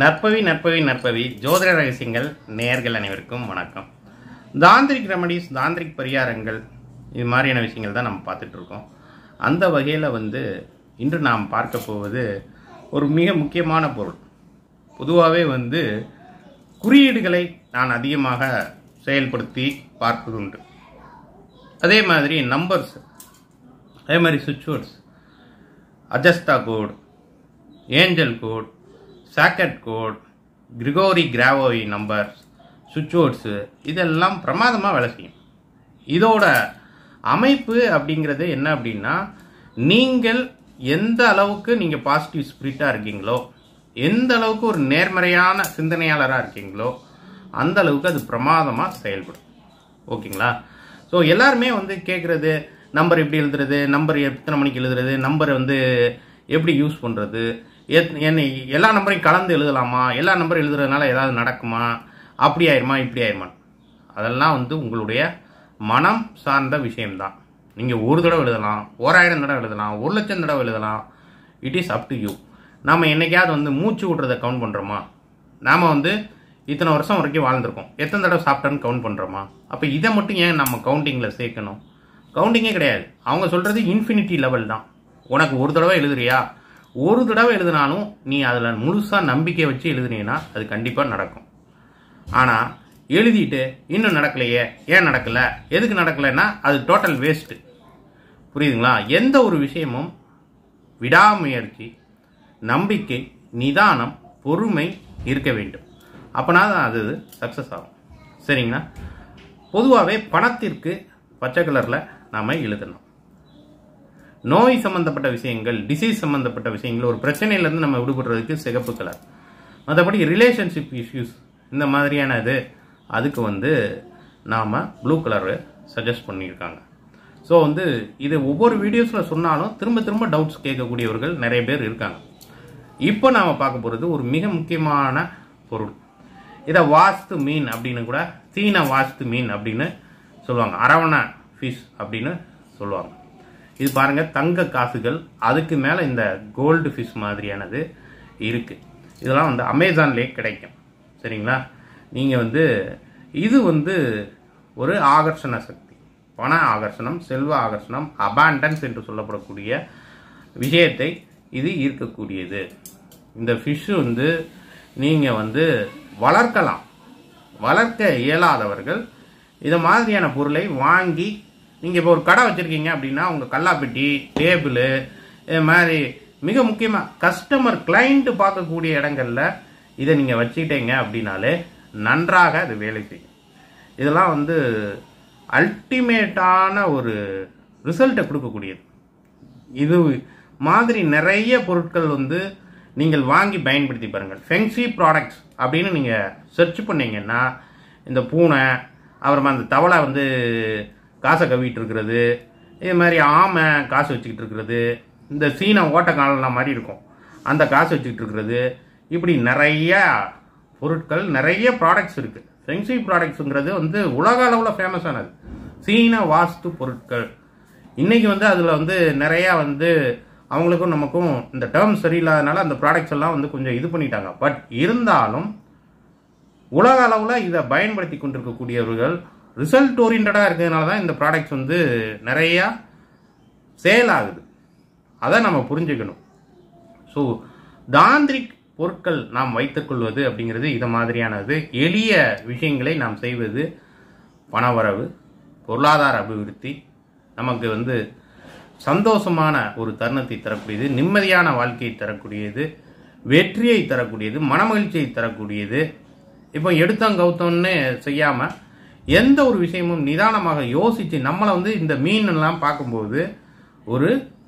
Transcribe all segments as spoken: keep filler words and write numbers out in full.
நற்பவி நற்பவி நற்பவி ஜோதிட ரகசியங்கள் நேயர்கள் அனைவருக்கும் வணக்கம். தாந்திரிக் ரெமடிஸ், தாந்திரிக் பரிகாரங்கள், இது மாதிரியான விஷயங்கள் தான் நம்ம பார்த்துட்டு இருக்கோம். அந்த வகையில் வந்து இன்று நாம் பார்க்க போவது ஒரு மிக முக்கியமான பொருள். பொதுவாகவே வந்து குறியீடுகளை நான் அதிகமாக செயல்படுத்தி பார்ப்பதுண்டு. அதே மாதிரி நம்பர்ஸ், அதே மாதிரி சுவிட்ச் வேர்ட்ஸ், அஜஸ்டா கோட், ஏஞ்சல் கோட், சாக்கெட் கோட், கிரிகோரி கிராவோய் நம்பர்ஸ், சுவிட்ச் வேர்ட்ஸு, இதெல்லாம் பிரமாதமாக வேலை செய்யும். இதோட அமைப்பு அப்படிங்கிறது என்ன அப்படின்னா, நீங்கள் எந்த அளவுக்கு நீங்கள் பாசிட்டிவ் ஸ்பிரிட்டாக இருக்கீங்களோ, எந்த அளவுக்கு ஒரு நேர்மறையான சிந்தனையாளராக இருக்கீங்களோ, அந்த அளவுக்கு அது பிரமாதமாக செயல்படும். ஓகேங்களா? ஸோ எல்லாருமே வந்து கேட்குறது, நம்பர் எப்படி எழுதுறது, நம்பர் எத்தனை மணிக்கு எழுதுறது, நம்பரை வந்து எப்படி யூஸ் பண்ணுறது, என்ன எல்லா நம்பரையும் கலந்து எழுதலாமா, எல்லா நம்பரும் எழுதுறதுனால ஏதாவது நடக்குமா, அப்படி ஆயிருமா இப்படி ஆயிருமா, அதெல்லாம் வந்து உங்களுடைய மனம் சார்ந்த விஷயம்தான். நீங்கள் ஒரு தடவை எழுதலாம், ஓராயிரம் தடவை எழுதலாம், ஒரு லட்சம் தடவை எழுதலாம். It is up to you. நாம் என்னைக்காவது வந்து மூச்சு விட்றதை கவுண்ட் பண்ணுறோமா? நாம் வந்து இத்தனை வருஷம் வரைக்கும் வாழ்ந்துருக்கோம், எத்தனை தடவை சாப்பிட்டோன்னு கவுண்ட் பண்ணுறோமா? அப்போ இதை மட்டும் ஏன் நம்ம கவுண்டிங்கில் சேர்க்கணும்? கவுண்டிங்கே கிடையாது. அவங்க சொல்கிறது இன்ஃபினிட்டி லெவல் தான். உனக்கு ஒரு தடவை எழுதுறியா, ஒரு தடவை எழுதினாலும் நீ அதில் முழுசாக நம்பிக்கை வச்சு எழுதுனீங்கன்னா அது கண்டிப்பாக நடக்கும். ஆனால் எழுதிட்டு இன்னும் நடக்கலையே, ஏன் நடக்கலை, எதுக்கு நடக்கலைன்னா அது டோட்டல் வேஸ்ட்டு. புரியுதுங்களா? எந்த ஒரு விஷயமும் விடாமுயற்சி, நம்பிக்கை, நிதானம், பொறுமை இருக்க வேண்டும். அப்போனா தான் அது சக்ஸஸ் ஆகும். சரிங்களா? பொதுவாகவே பணத்திற்கு பச்சை கலரில் நாம் எழுதணும். நோய் சம்பந்தப்பட்ட விஷயங்கள், டிசீஸ் சம்பந்தப்பட்ட விஷயங்கள், ஒரு பிரச்சனையிலேருந்து நம்ம விடுபடுறதுக்கு சிகப்பு கலர். மற்றபடி ரிலேஷன்ஷிப் இஷ்யூஸ் இந்த மாதிரியான இது, அதுக்கு வந்து நாம் ப்ளூ கலரு சஜஸ்ட் பண்ணியிருக்காங்க. ஸோ வந்து இது ஒவ்வொரு வீடியோஸில் சொன்னாலும் திரும்ப திரும்ப டவுட்ஸ் கேட்கக்கூடியவர்கள் நிறைய பேர் இருக்காங்க. இப்போ நாம் பார்க்க போகிறது ஒரு மிக முக்கியமான பொருள். இதை வாஸ்து மீன் அப்படின்னு கூட, சீன வாஸ்து மீன் அப்படின்னு சொல்லுவாங்க, அரவண ஃபிஷ் அப்படின்னு சொல்லுவாங்க. இது பாருங்கள், தங்க காசுகள், அதுக்கு மேலே இந்த கோல்டு ஃபிஷ் மாதிரியானது இருக்குது. இதெல்லாம் வந்து அமேசான்லேயே கிடைக்கும். சரிங்களா? நீங்கள் வந்து இது வந்து ஒரு ஆகர்ஷண சக்தி, பண ஆகர்ஷணம், செல்வ ஆகர்ஷணம், அபாண்டன்ஸ் என்று சொல்லப்படக்கூடிய விஷயத்தை இது ஈர்க்கக்கூடியது. இந்த ஃபிஷ்ஷு வந்து நீங்கள் வந்து வளர்க்கலாம். வளர்க்க இயலாதவர்கள் இதை மாதிரியான பொருளை வாங்கி, நீங்கள் இப்போ ஒரு கடை வச்சுருக்கீங்க அப்படின்னா உங்கள் கல்லாப்பெட்டி, டேபிள், இது மாதிரி மிக முக்கியமாக கஸ்டமர் கிளைண்ட்டு பார்க்கக்கூடிய இடங்களில் இதை நீங்கள் வச்சுக்கிட்டீங்க அப்படின்னாலே நன்றாக அது வேலை செய்யும். இதெல்லாம் வந்து அல்டிமேட்டான ஒரு ரிசல்ட்டை கொடுக்கக்கூடியது. இது மாதிரி நிறைய பொருட்கள் வந்து நீங்கள் வாங்கி பயன்படுத்தி பாருங்கள். ஃபெங்ஷி ப்ராடக்ட்ஸ் அப்படின்னு நீங்கள் சர்ச் பண்ணிங்கன்னா இந்த பூனை, அப்புறமா அந்த தவளை வந்து காசை கவிட்டு இருக்கிறது, இது மாதிரி ஆமை காசு வச்சுக்கிட்டு இருக்கிறது, இந்த சீன ஓட்டக்காலனா மாதிரி இருக்கும் அந்த காசு வச்சுக்கிட்டு இருக்கிறது, இப்படி நிறைய பொருட்கள், நிறைய ப்ராடக்ட்ஸ் இருக்குது. ஃபெங்ஷி ப்ராடக்ட்ஸுங்கிறது வந்து உலக அளவில் ஃபேமஸானது. சீன வாஸ்து பொருட்கள் இன்றைக்கி வந்து அதில் வந்து நிறையா வந்து அவங்களுக்கும் நமக்கும் இந்த டேர்ம் சரியில்லாதனால அந்த ப்ராடக்ட்ஸ் எல்லாம் வந்து கொஞ்சம் இது பண்ணிட்டாங்க. பட் இருந்தாலும் உலக அளவில் இதை பயன்படுத்தி கொண்டிருக்கக்கூடியவர்கள் ரிசல்ட் ஓரியன்டாக இருக்கிறதுனால தான் இந்த ப்ராடக்ட்ஸ் வந்து நிறையா சேல் ஆகுது. அதை நம்ம புரிஞ்சுக்கணும். ஸோ தாந்திரிக் பொருட்கள் நாம் வைத்துக்கொள்வது அப்படிங்கிறது இதை மாதிரியானது. எளிய விஷயங்களை நாம் செய்வது பணவரவு, பொருளாதார அபிவிருத்தி, நமக்கு வந்து சந்தோஷமான ஒரு தருணத்தை தரக்கூடியது, நிம்மதியான வாழ்க்கையை தரக்கூடியது, வெற்றியை தரக்கூடியது, மனமகிழ்ச்சியை தரக்கூடியது. இப்போ எடுத்தோம் கவுத்தோன்னு செய்யாமல் எந்த ஒரு விஷயமும் நிதானமாக யோசித்து, நம்மளை வந்து இந்த மீன்லாம் பார்க்கும்போது ஒரு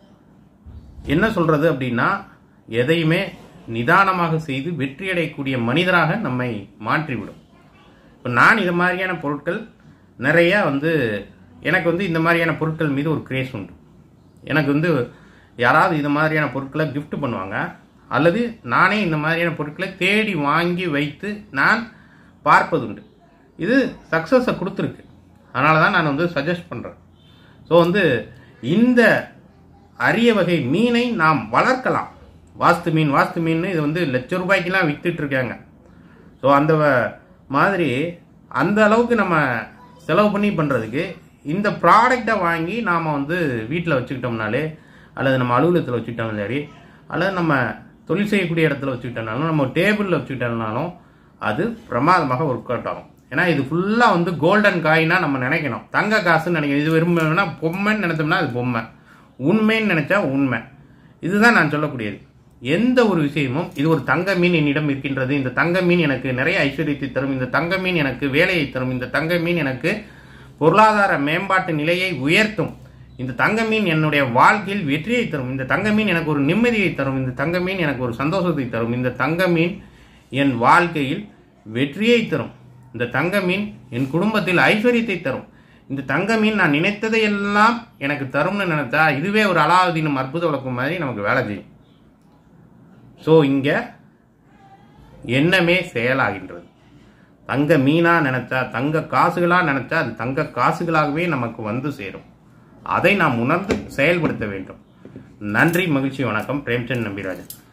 என்ன சொல்கிறது அப்படின்னா, எதையுமே நிதானமாக செய்து வெற்றியடையக்கூடிய மனிதராக நம்மை மாற்றிவிடும். இப்போ நான் இது மாதிரியான பொருட்கள் நிறையா வந்து, எனக்கு வந்து இந்த மாதிரியான பொருட்கள் மீது ஒரு கிரேஸ் உண்டு. எனக்கு வந்து யாராவது இது மாதிரியான பொருட்களை கிஃப்ட் பண்ணுவாங்க, அல்லது நானே இந்த மாதிரியான பொருட்களை தேடி வாங்கி வைத்து நான் பார்ப்பதுண்டு. இது சக்ஸஸை கொடுத்துருக்கு. அதனால தான் நான் வந்து சஜஸ்ட் பண்ணுறேன். ஸோ வந்து இந்த அரிய வகை மீனை நாம் வளர்க்கலாம். வாஸ்து மீன் வாஸ்து மீன் இது வந்து லட்ச ரூபாய்க்கெல்லாம் வித்துட்டு இருக்காங்க. ஸோ அந்த மாதிரி அந்த அளவுக்கு நம்ம செலவு பண்ணி பண்ணுறதுக்கு இந்த ப்ராடக்டை வாங்கி நாம் வந்து வீட்டில் வச்சுக்கிட்டோம்னாலே, அல்லது நம்ம அலுவலகத்தில் வச்சுக்கிட்டோம்னாலும் சரி, அல்லது நம்ம தொழில் செய்யக்கூடிய இடத்துல வச்சுக்கிட்டோம்னாலும், நம்ம டேபிளில் வச்சுக்கிட்டோம்னாலும் அது பிரமாதமாக ஒர்க் அவுட் ஆகும். ஏன்னா இது ஃபுல்லாக வந்து கோல்டன் காயினா நம்ம நினைக்கணும், தங்க காசுன்னு நினைக்கணும். இது விரும்பினா பொம்மைன்னு நினைச்சோம்னா அது பொம்மை, உண்மைன்னு நினைச்சா உண்மை. இதுதான் நான் சொல்லக்கூடியது. எந்த ஒரு விஷயமும் இது ஒரு தங்க மீன் என்னிடம் இருக்கின்றது, இந்த தங்க மீன் எனக்கு நிறைய ஐஸ்வர்யத்தை தரும், இந்த தங்க மீன் எனக்கு வேலையை தரும், இந்த தங்க மீன் எனக்கு பொருளாதார மேம்பாட்டு நிலையை உயர்த்தும், இந்த தங்க மீன் என்னுடைய வாழ்க்கையில் வெற்றியை தரும், இந்த தங்க மீன் எனக்கு ஒரு நிம்மதியை தரும், இந்த தங்க மீன் எனக்கு ஒரு சந்தோஷத்தை தரும், இந்த தங்க மீன் என் வாழ்க்கையில் வெற்றியை தரும், இந்த தங்க மீன் என் குடும்பத்தில் ஐஸ்வர்யத்தை தரும், இந்த தங்க மீன் நான் நினைத்ததை எல்லாம் எனக்கு தரும்னு நினைச்சா இதுவே ஒரு அலாவுதீனும் அற்புத விளக்கம் மாதிரி நமக்கு வேலை செய்யும். ஸோ இங்கே எண்ணமே செயலாகின்றது. தங்க மீனா நினைச்சா, தங்க காசுகளா நினைச்சா அது தங்க காசுகளாகவே நமக்கு வந்து சேரும். அதை நாம் உணர்ந்து செயல்படுத்த வேண்டும். நன்றி, மகிழ்ச்சி, வணக்கம். பிரேம்சந்த் நம்பிராஜன்.